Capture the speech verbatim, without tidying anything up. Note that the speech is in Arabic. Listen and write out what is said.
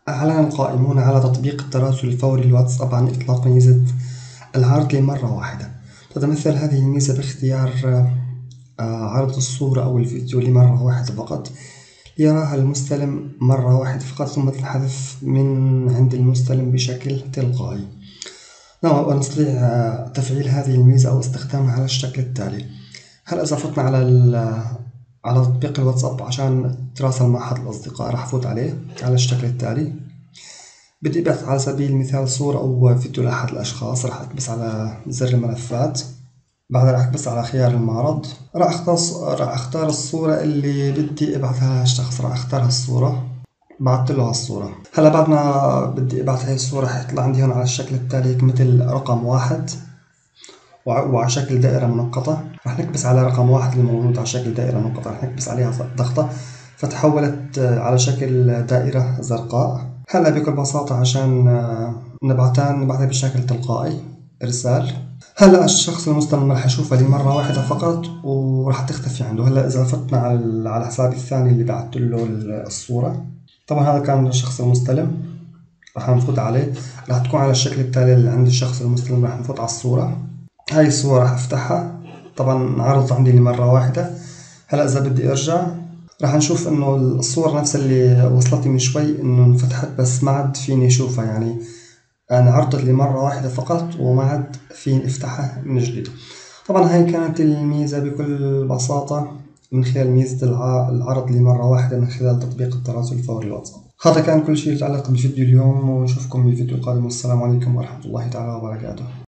أعلن القائمون على تطبيق التراسل الفوري الواتساب عن إطلاق ميزة العرض لمرة واحدة. تتمثل هذه الميزة باختيار آه، عرض الصورة أو الفيديو لمرة واحدة فقط، يراها المستلم مرة واحدة فقط ثم تنحذف من عند المستلم بشكل تلقائي. نعم، ونستطيع آه، تفعيل هذه الميزة أو استخدامها على الشكل التالي. هل إذا فتنا على على تطبيق الواتساب عشان تراسل مع أحد الأصدقاء، راح أفوت عليه على الشكل التالي. بدي أبعث على سبيل المثال صورة أو فيديو لأحد الأشخاص، راح أكبس على زر الملفات، بعدها راح أكبس على خيار المعرض، راح أختار راح أختار الصورة اللي بدي أبعثها للشخص، راح أختار هالصورة، بعثت له هالصورة. هلا بعد ما بدي أبعث هاي الصورة حيطلع عندي هون على الشكل التالي مثل رقم واحد وعلى شكل دائرة منقطة. راح نكبس على رقم واحد الموجود على شكل دائرة منقطة، راح نكبس عليها ضغطة فتحولت على شكل دائرة زرقاء. هلا بكل بساطة عشان نبعتها نبعتها بشكل تلقائي إرسال. هلا الشخص المستلم راح يشوفها لمرة واحدة فقط وراح تختفي عنده. هلا إذا فتنا على على حسابي الثاني اللي بعثت له الصورة، طبعا هذا كان الشخص المستلم، راح نفوت عليه، راح تكون على الشكل التالي اللي عند الشخص المستلم. راح نفوت على الصورة، هاي الصورة راح افتحها، طبعا عرض عندي لمرة واحدة. هلا إذا بدي أرجع راح نشوف إنه الصورة نفس اللي وصلتني من شوي إنه انفتحت بس ما عاد فيني أشوفها، يعني أنا عرضت لمرة واحدة فقط وما عاد فيني أفتحها من جديد. طبعا هاي كانت الميزة بكل بساطة من خلال ميزة العرض لمرة واحدة من خلال تطبيق التراسل الفوري الواتساب. هذا كان كل شيء يتعلق بفيديو اليوم، ونشوفكم بالفيديو القادم، والسلام عليكم ورحمة الله تعالى وبركاته.